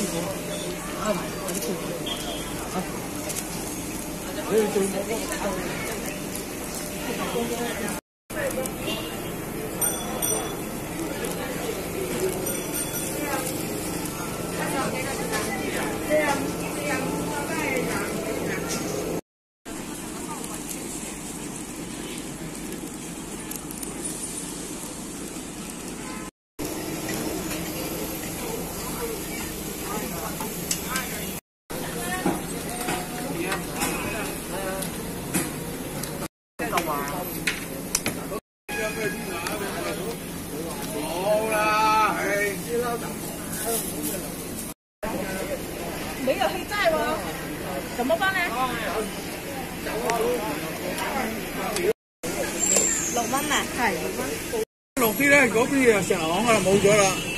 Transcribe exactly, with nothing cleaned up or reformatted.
没有黑债喎，怎麼辦呢？六蚊啊，係六蚊。 落啲咧，嗰邊啊成行可能冇咗啦。